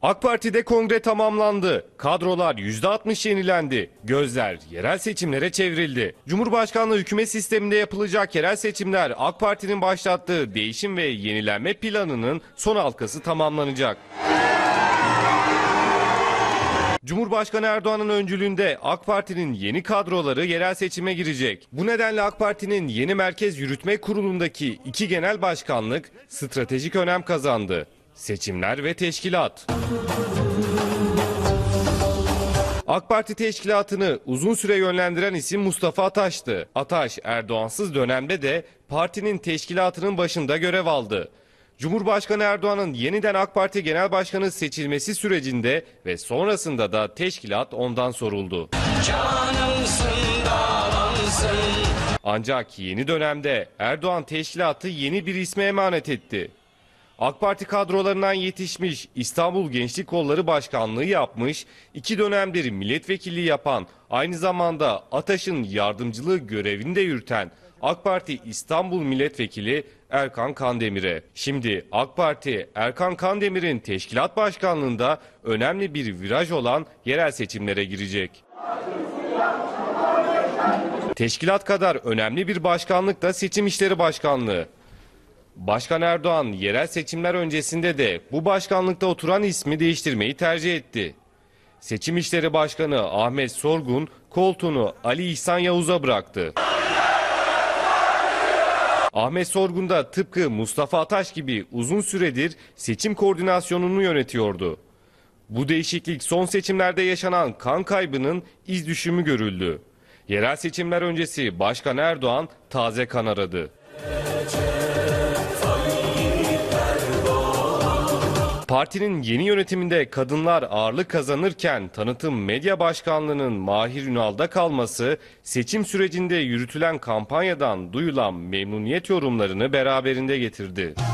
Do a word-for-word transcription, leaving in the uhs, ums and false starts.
AK Parti'de kongre tamamlandı. Kadrolar yüzde altmış yenilendi. Gözler yerel seçimlere çevrildi. Cumhurbaşkanlığı hükümet sisteminde yapılacak yerel seçimler AK Parti'nin başlattığı değişim ve yenilenme planının son halkası tamamlanacak. Cumhurbaşkanı Erdoğan'ın öncülüğünde AK Parti'nin yeni kadroları yerel seçime girecek. Bu nedenle AK Parti'nin yeni Merkez Yürütme Kurulu'ndaki iki genel başkanlık stratejik önem kazandı. Seçimler ve teşkilat. AK Parti teşkilatını uzun süre yönlendiren isim Mustafa Ataş'tı. Ataş, Erdoğansız dönemde de partinin teşkilatının başında görev aldı. Cumhurbaşkanı Erdoğan'ın yeniden AK Parti Genel Başkanı seçilmesi sürecinde ve sonrasında da teşkilat ondan soruldu. Canımsın, dağlansın. Ancak yeni dönemde Erdoğan teşkilatı yeni bir isme emanet etti. AK Parti kadrolarından yetişmiş, İstanbul Gençlik Kolları Başkanlığı yapmış, iki dönemdir milletvekilliği yapan, aynı zamanda Ataş'ın yardımcılığı görevini de yürüten AK Parti İstanbul Milletvekili Erkan Kandemir'e. Şimdi AK Parti Erkan Kandemir'in teşkilat başkanlığında önemli bir viraj olan yerel seçimlere girecek. Teşkilat kadar önemli bir başkanlık da Seçim İşleri Başkanlığı. Başkan Erdoğan yerel seçimler öncesinde de bu başkanlıkta oturan ismi değiştirmeyi tercih etti. Seçim İşleri Başkanı Ahmet Sorgun koltuğunu Ali İhsan Yavuz'a bıraktı. Ahmet Sorgun da tıpkı Mustafa Ataş gibi uzun süredir seçim koordinasyonunu yönetiyordu. Bu değişiklik son seçimlerde yaşanan kan kaybının iz düşümü görüldü. Yerel seçimler öncesi Başkan Erdoğan taze kan aradı. Partinin yeni yönetiminde kadınlar ağırlık kazanırken tanıtım medya başkanlığının Mahir Ünal'da kalması seçim sürecinde yürütülen kampanyadan duyulan memnuniyet yorumlarını beraberinde getirdi.